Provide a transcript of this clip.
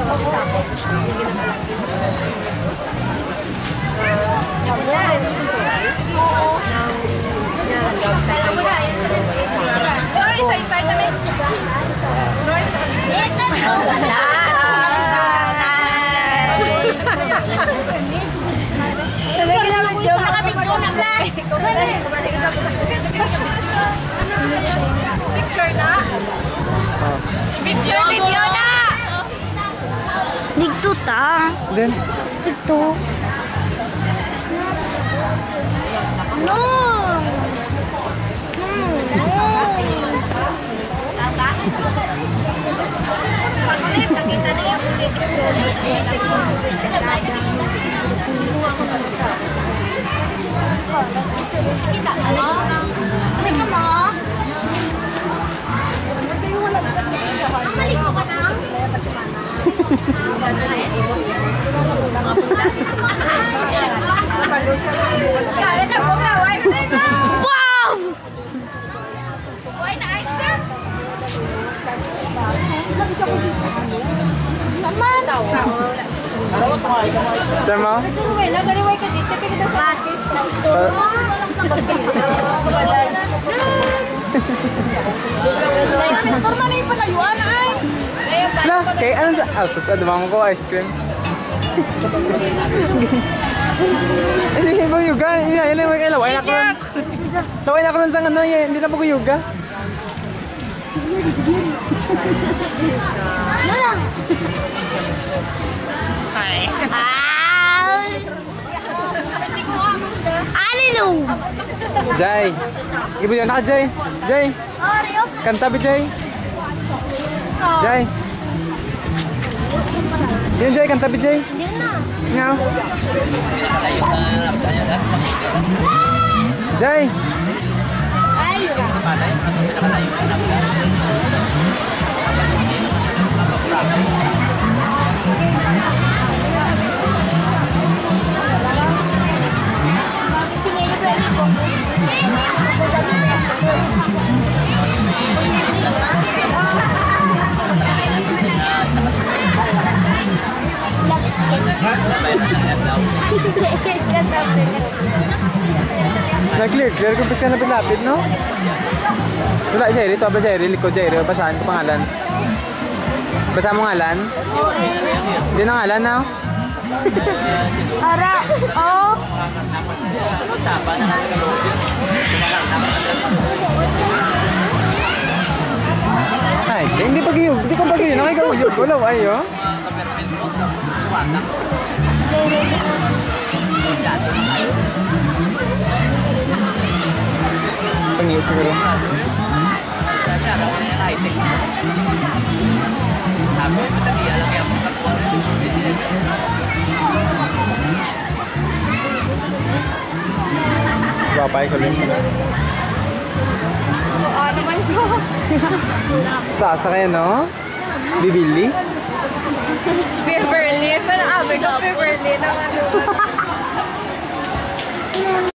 Isa-isa kami. Picture na. Picture video na. Dito ta. Then? Dito. No. Pag-ulit, nakita na yung ulit. Kita ka mo? Kita mo? Mamalig ko ka na? Wow! Why na ice cream? Diyan mo? Mas. Normal na yung palayuan ay. Na, kay ano sa... Ah, sus, adumang ko ice cream. Hindi, mo yuga. Hindi mo kayo laway na ko. Laway na ko lang sa ano, hindi na po ko yuga. Hi. Alilo. Jay. Ibu yan ka, Jay. Jay. Kanta ba, Jay? Jay. Yan, Jay. Kanta ba, Jay? Nga. Jay. Nag-clear kung pisa na pinapit, no? Wala, Jerry. Ito ba, Jerry? Likod, Jerry. Basahan ko pangalan. Basa mo ngalan? Hindi na ngalan, no? Ara, oh. Ay, hindi pag-iyog. Hindi ko pag-iyog. Nakikawiyog ko lang, ayo. Pangiyog siguro. Babay ko lang. Oo naman ko. Taas na kayo, no? Bibili? Beverly. Parang abe ko Beverly.